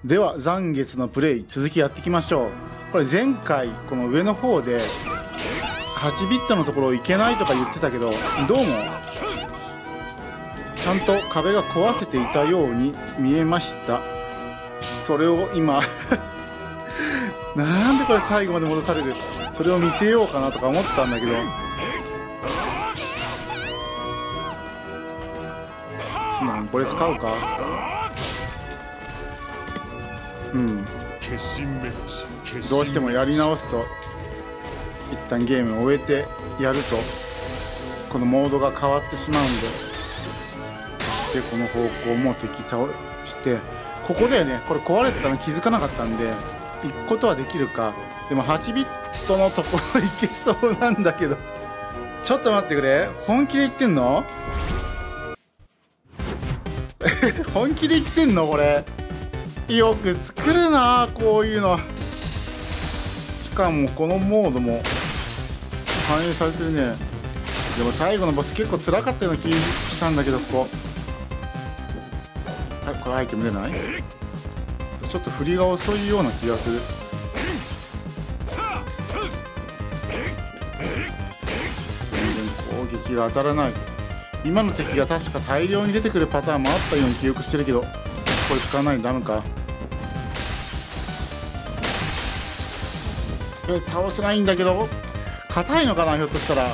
では残月のプレイ続きやっていきましょう。これ前回この上の方で8ビットのところ行けないとか言ってたけど、どうもちゃんと壁が壊せていたように見えました。それを今なんでこれ最後まで戻される、それを見せようかなとか思ったんだけど、これ使うか。どうしてもやり直すと、一旦ゲームを終えてやるとこのモードが変わってしまうんで、そしてこの方向も敵倒して、ここだよね。これ壊れてたの気づかなかったんで行くことはできるか。でも8ビットのところ行けそうなんだけどちょっと待ってくれ、本気で言ってんの本気で言ってんのこれ。よく作るなこういうの。しかもこのモードも反映されてるね。でも最後のボス結構辛かったような気したんだけど、こここれアイテム出ない？ちょっと振りが遅いような気がする。全然攻撃が当たらない。今の敵が確か大量に出てくるパターンもあったように記憶してるけど、これ使わないとダメか。倒せないんだけど、硬いのかなひょっとしたら。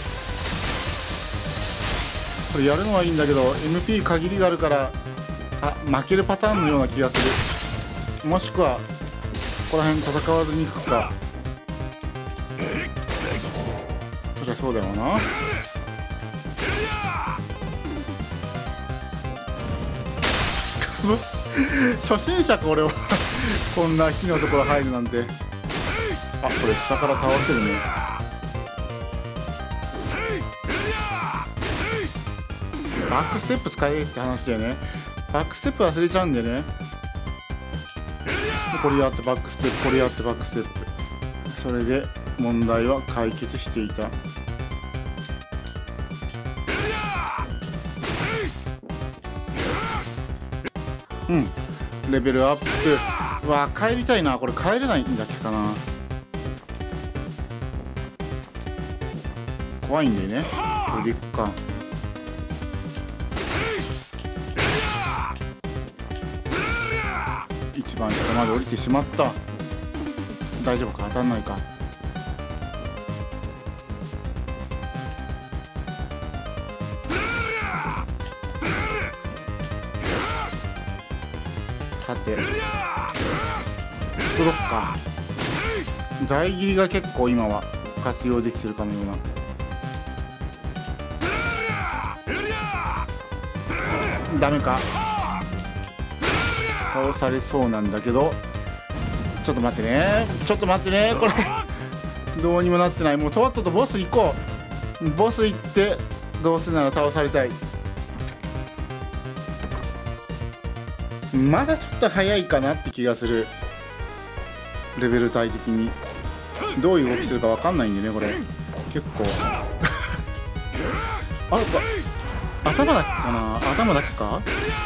これやるのはいいんだけど MP 限りがあるから負けるパターンのような気がする。もしくはここら辺戦わずにいくか。そりゃそうだよな。初心者か俺はこんな火のところ入るなんて。これ下から倒してるね。バックステップ使えって話だよね。バックステップ忘れちゃうんだよね。これやってバックステップ、これやってバックステップ、それで問題は解決していた。レベルアップ。うわ帰りたいな。これ帰れないんだっけかな。怖いんだよね。これでいくか。一番下まで降りてしまった。大丈夫か、当たんないか。さて届くか。大切りが結構今は活用できてるかのような。ダメか。倒されそうなんだけど、ちょっと待ってね、ちょっと待ってね。これどうにもなってない。もうとっととボス行こう。ボス行ってどうせなら倒されたい。まだちょっと早いかなって気がする。レベル帯的にどういう動きするか分かんないんでね。これ結構あれか、頭だっけかな。頭だけか。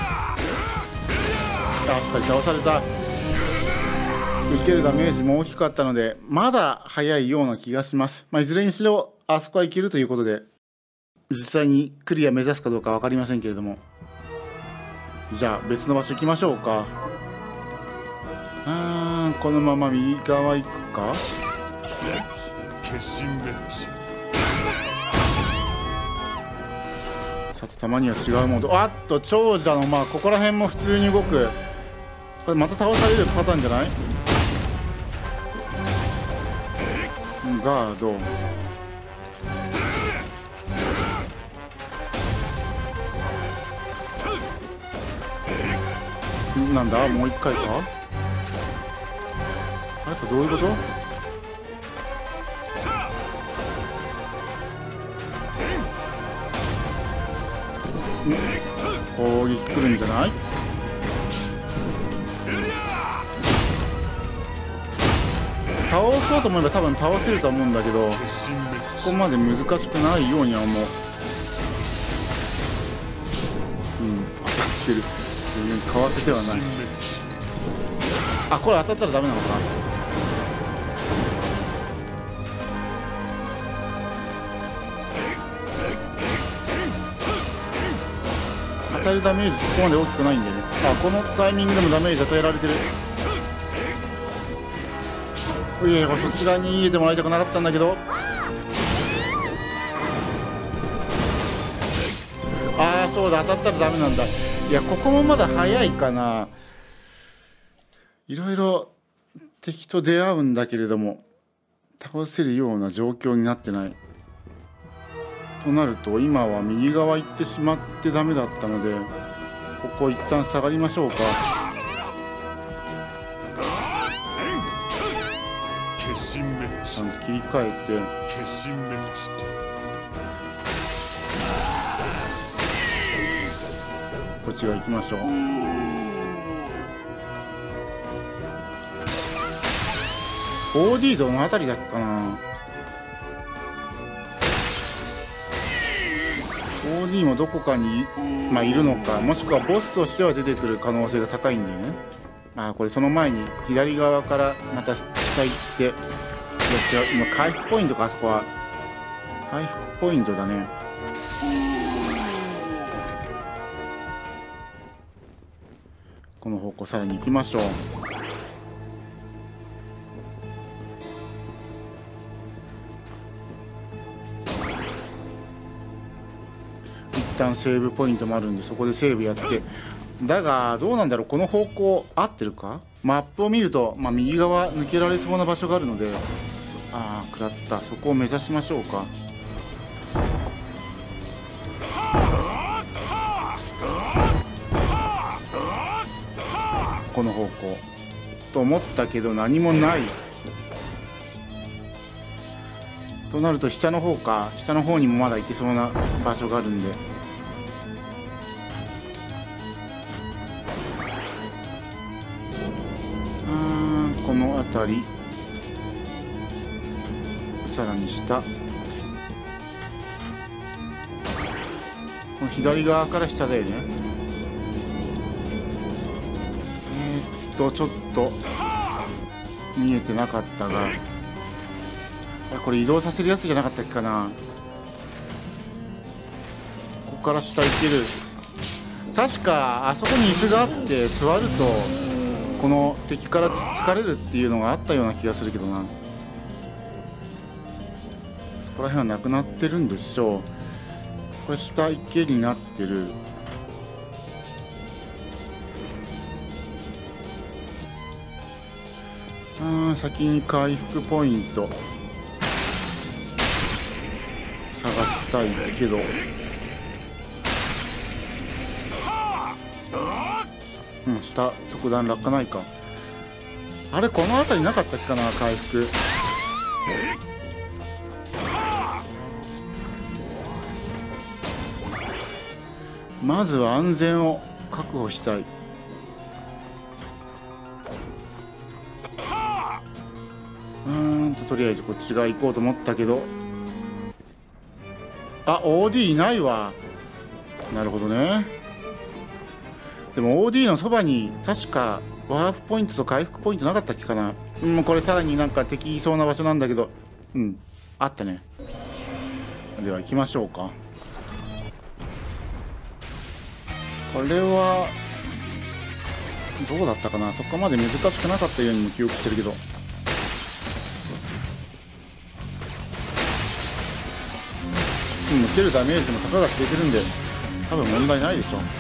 あっさり倒された。受けるダメージも大きかったのでまだ早いような気がします。いずれにしろあそこはいけるということで、実際にクリア目指すかどうか分かりませんけれども、じゃあ別の場所行きましょうか。このまま右側行くか。さてたまには違うモード。長者のここら辺も普通に動く。これまた倒されるパターンじゃない。ガード。なんだもう一回か。あれか、どういうこと。攻撃来るんじゃない。倒そうと思えば多分倒せると思うんだけど、そこまで難しくないようには思う。当たってる。全然かわせてはない。 あ、これ当たったらダメなのかな。与えるダメージそこまで大きくないんでね。あ、このタイミングでもダメージ与えられてる。いやいや、そっち側に逃げてもらいたくなかったんだけど。ああ、そうだ、当たったらダメなんだ。いや、ここもまだ早いかな。いろいろ敵と出会うんだけれども倒せるような状況になってない。となると今は右側行ってしまってダメだったので、ここ一旦下がりましょうか。ちゃんと切り替えて、こっち側行きましょう。OD どの辺りだっけかな。 OD もどこかに、いるのか、もしくはボスとしては出てくる可能性が高いんだよね。これその前に左側からまた下行って、いや違う、今回復ポイントか。あそこは回復ポイントだね。この方向さらに行きましょう。一旦セーブポイントもあるんで、そこでセーブやって。だがどうなんだろう、この方向合ってるか。マップを見ると、右側抜けられそうな場所があるので、ああ食らった。そこを目指しましょうか。この方向と思ったけど何もないとなると、下の方か。下の方にもまだ行けそうな場所があるんで、この辺り、さらに下、この左側から下だよね。ちょっと見えてなかったが、これ移動させるやつじゃなかったっけかな。ここから下行ける。確かあそこに椅子があって座るとこの敵からつっつかれるっていうのがあったような気がするけどな。そこら辺はなくなってるんでしょう。これ下池になってる。先に回復ポイント探したいけど、下特段落下ないか。あれこの辺りなかったっけかな、回復。まずは安全を確保したい。とりあえずこっち側行こうと思ったけど、OD いないわ。なるほどね。でも OD のそばに確かワープポイントと回復ポイントなかったっけかな。これさらになんか敵いそうな場所なんだけど、あったね。では行きましょうか。これはどうだったかな。そこまで難しくなかったようにも記憶してるけど、受けるダメージもたかが知れてるんで多分問題ないでしょう。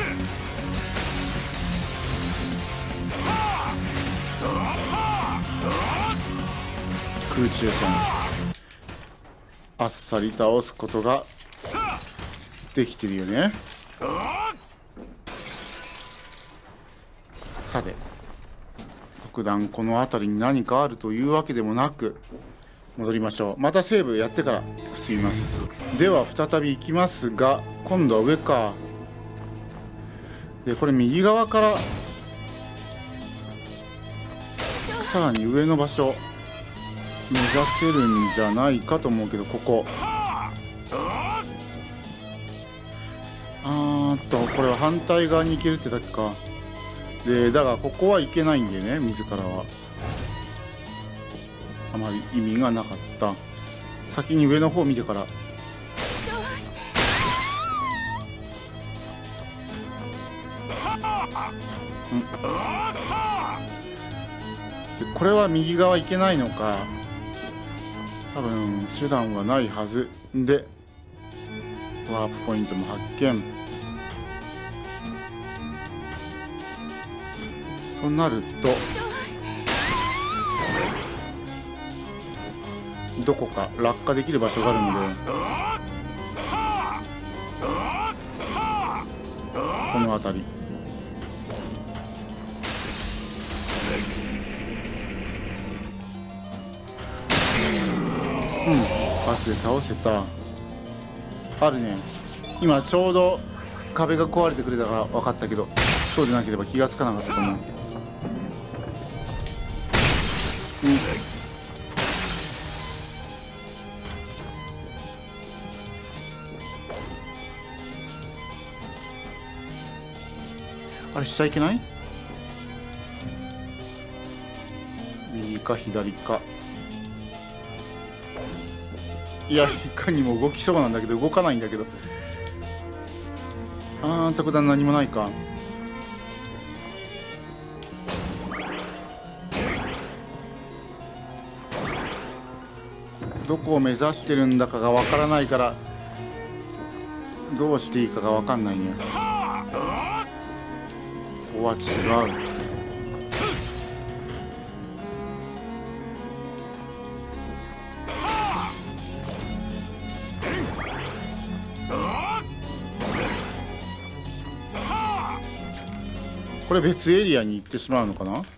空中戦あっさり倒すことができてるよね。さて特段この辺りに何かあるというわけでもなく、戻りましょう。またセーブやってから進みます。では再び行きますが、今度は上か。でこれ右側からさらに上の場所目指せるんじゃないかと思うけど、こここれは反対側に行けるってだけか。 でだがここはいけないんでね、自らはあまり意味がなかった。先に上の方見てから。でこれは右側いけないのか、多分手段はないはずで、ワープポイントも発見となると、どこか落下できる場所があるので、この辺り。パスで倒せた。あるね。今ちょうど壁が壊れてくれたから分かったけど、そうでなければ気がつかなかったと思う。あれ下行けない？右か左か。いや、いかにも動きそうなんだけど動かないんだけど。特段何もないか。どこを目指してるんだかがわからないから、どうしていいかがわかんないね。ここは違う。これ別エリアに行ってしまうのかな。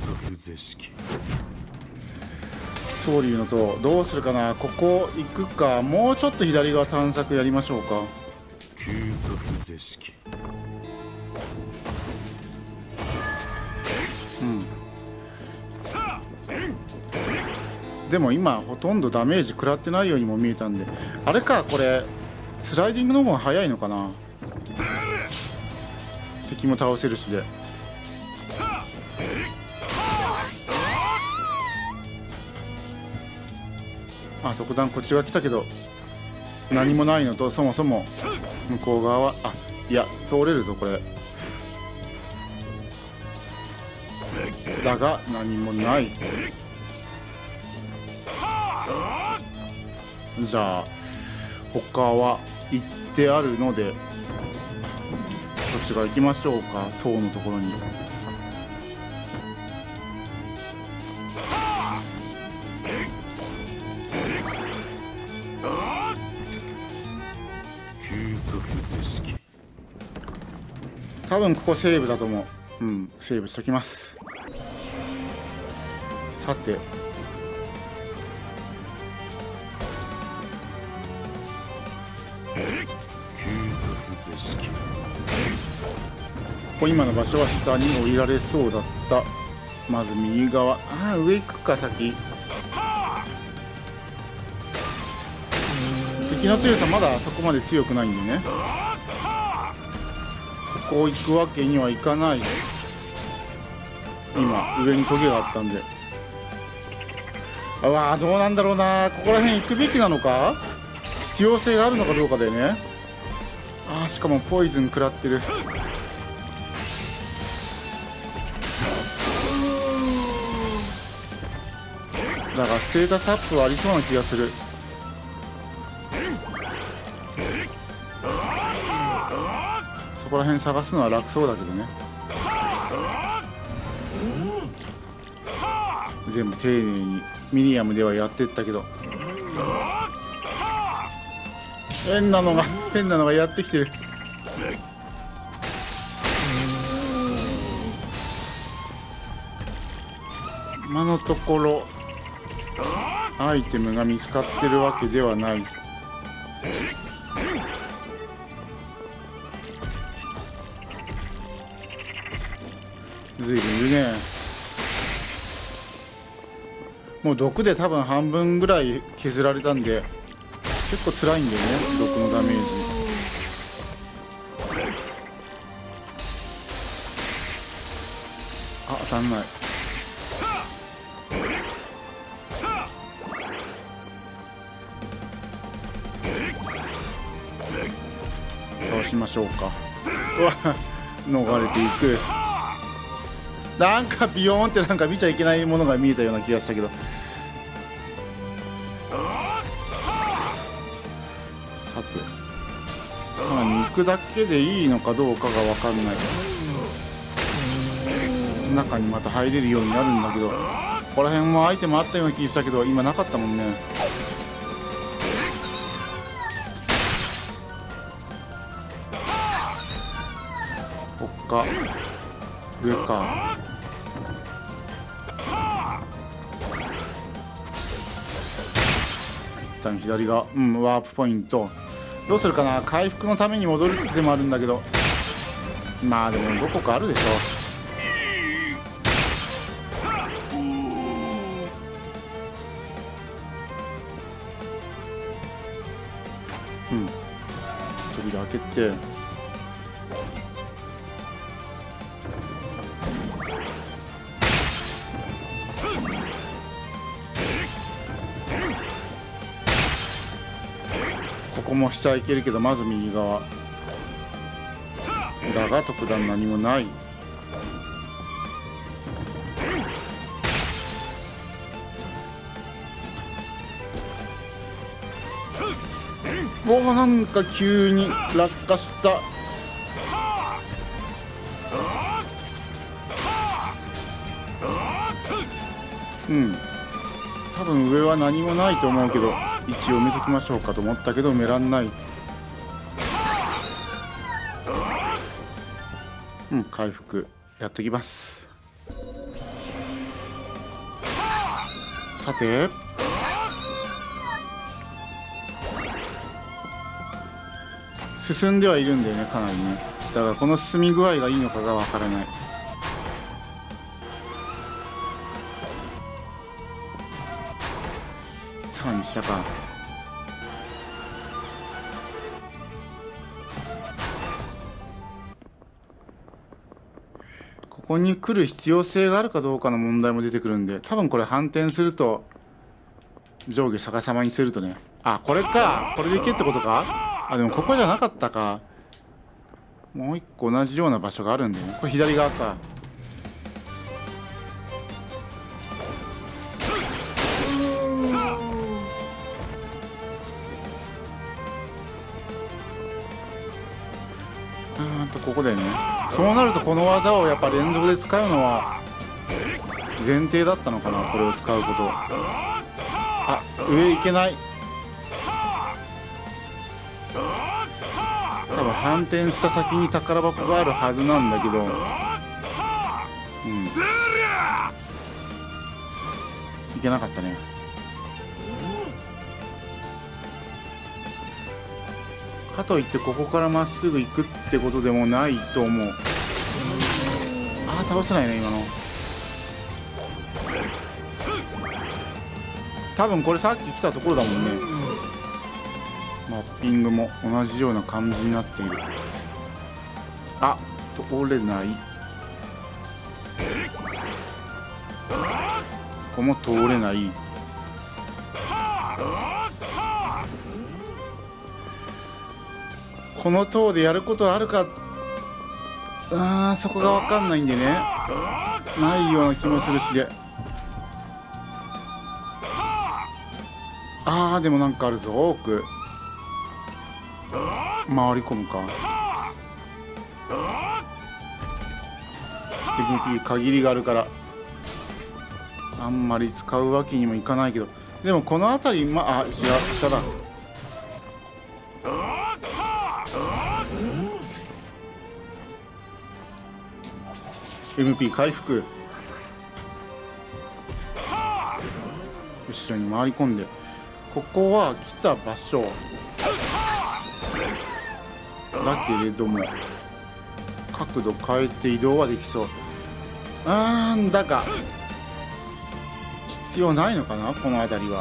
総理のとどうするかな。ここ行くか、もうちょっと左側探索やりましょうか。でも今ほとんどダメージ食らってないようにも見えたんで、あれか、これスライディングの方が早いのかな。敵も倒せるしで。特段こっちが来たけど何もないのと、そもそも向こう側は、いや通れるぞこれ。だが何もない。じゃあ他は行ってあるので、こっちが行きましょうか。塔のところに。多分ここセーブだと思う。セーブしときます。さて、ここ今の場所は下に降りられそうだった。まず右側。上行くか先。敵の強さまだそこまで強くないんでね、ここ行くわけにはいかない。今上にトゲがあったんで。どうなんだろうな。ここら辺行くべきなのか、必要性があるのかどうかだよね。しかもポイズン食らってる。だがステータスアップはありそうな気がする。そこら辺探すのは楽そうだけどね。全部丁寧にミニアムではやってったけど、変なのがやってきてる。今のところアイテムが見つかってるわけではない。ずいぶんいるね。もう毒で多分半分ぐらい削られたんで、結構辛いんだよね、毒のダメージ。 当たんない。倒しましょうか。うわ逃れていく。なんかビヨーンってなんか見ちゃいけないものが見えたような気がしたけど、さてさらに行くだけでいいのかどうかが分かんない。中にまた入れるようになるんだけど、ここら辺もアイテムあったような気がしたけど今なかったもんね。こっか上か。一旦左がワープポイント。どうするかな。回復のために戻るってでもあるんだけど、まあでもどこかあるでしょ。扉開けて、ここも下行けるけど、まず右側だが特段何もない。おお、なんか急に落下した。多分上は何もないと思うけど、一応埋めときましょうかと思ったけど埋めらんない。回復やっときます。さて進んではいるんだよね、かなりね。だからこの進み具合がいいのかがわからない。さらに下か。ここに来る必要性があるかどうかの問題も出てくるんで、多分これ反転すると上下逆さまにするとね、あ、これか、これでいけってことか。あ、でもここじゃなかったか。もう一個同じような場所があるんだよね。これ左側か。ここだよね。そうなるとこの技をやっぱ連続で使うのは前提だったのかな、これを使うこと。あ、上行けない。多分反転した先に宝箱があるはずなんだけど、いけなかったね。かといってここからまっすぐ行くってことでもないと思う。ああ、倒せないね今の。多分これさっき来たところだもんね。マッピングも同じような感じになっている。あ、通れない。ここも通れない。この塔でやることあるか、そこが分かんないんでね、ないような気もするしで。でもなんかあるぞ。奥回り込むか。 MP 限りがあるからあんまり使うわけにもいかないけど、でもこの辺り違う、下だ。MP 回復。後ろに回り込んで、ここは来た場所だけれども角度変えて移動はできそう。だが必要ないのかな、この辺りは。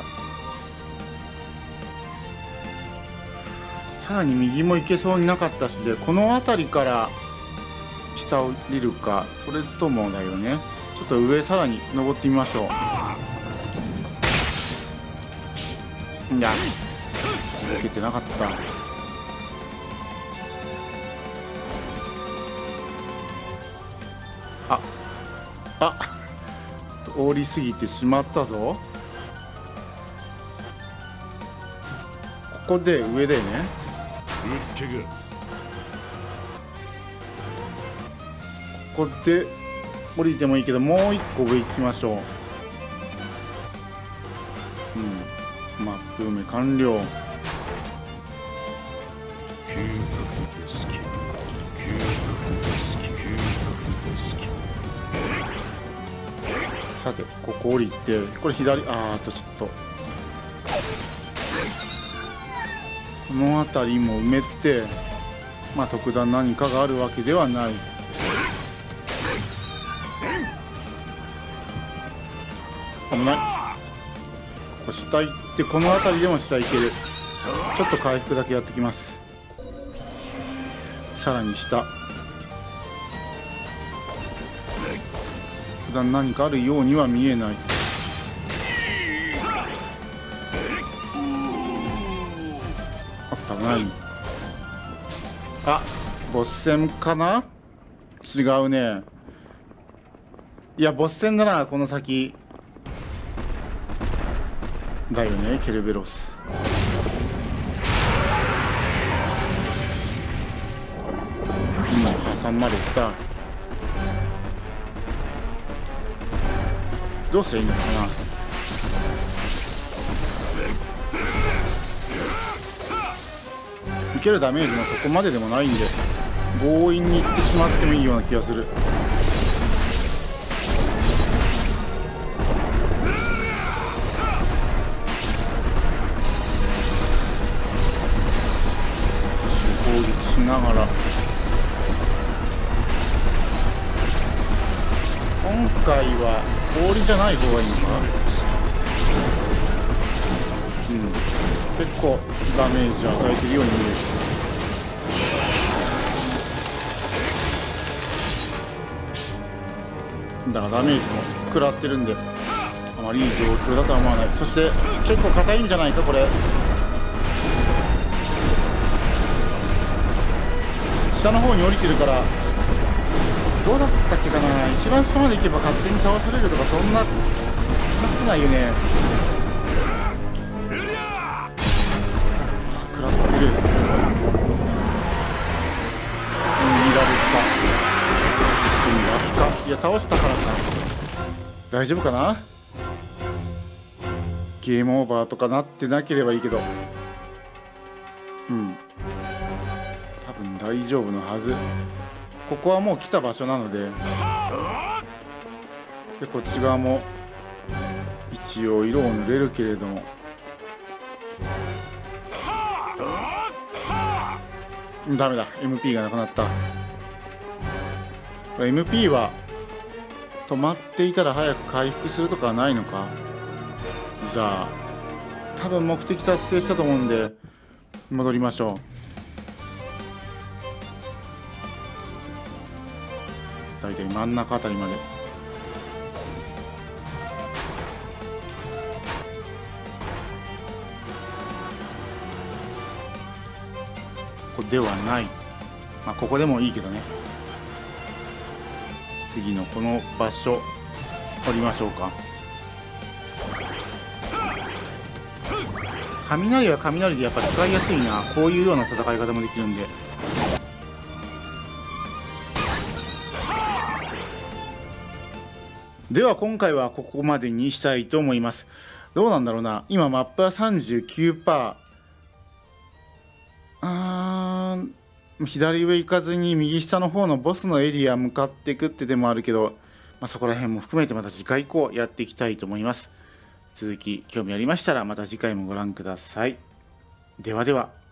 さらに右も行けそうになかったしで、この辺りから下降りるか、それともだよね。 ちょっと上さらに登ってみましょう。いや受けてなかった。通り過ぎてしまったぞ。ここで上だよね。ここで降りてもいいけど、もう一個上行きましょう。マップ埋め完了。 急速図式、急速図式、急速図式。 さてここ降りて、これ左、ちょっとこの辺りも埋めて、特段何かがあるわけではない。危ない。ここ下行って、この辺りでも下行ける。ちょっと回復だけやってきます。さらに下、普段何かあるようには見えない。危ない。ボス戦かな。違うね。いやボス戦だな、この先だよね。ケルベロス。もう挟まれた。どうすりゃいいのかな。受けるダメージもそこまででもないんで、強引にいってしまってもいいような気がする。攻撃しながら、今回は氷じゃない方がいいのか。結構ダメージを与えているように見える。だからダメージも食らってるんで、あまりいい状況だとは思わない。そして結構硬いんじゃないかこれ。下の方に降りてるから、どうだったっけかな。一番下まで行けば勝手に倒されるとか、そんなことないよね。食らってる。見られた。いや倒したからか。大丈夫かな。ゲームオーバーとかなってなければいいけど、多分大丈夫のはず。ここはもう来た場所なので、こっち側も一応色を塗れるけれども、ダメだ。 MP がなくなった。これ MP は止まっていたら早く回復するとかはないのか。じゃあ多分目的達成したと思うんで戻りましょう。だいたい真ん中あたりまで。ここではない。ここでもいいけどね。次のこの場所降りましょうか。雷は雷でやっぱり使いやすいな。こういうような戦い方もできるんで。では今回はここまでにしたいと思います。どうなんだろうな。今マップは 39%。左上行かずに右下の方のボスのエリア向かっていくって手もあるけど、そこら辺も含めてまた次回以降やっていきたいと思います。続き興味ありましたらまた次回もご覧ください。ではでは。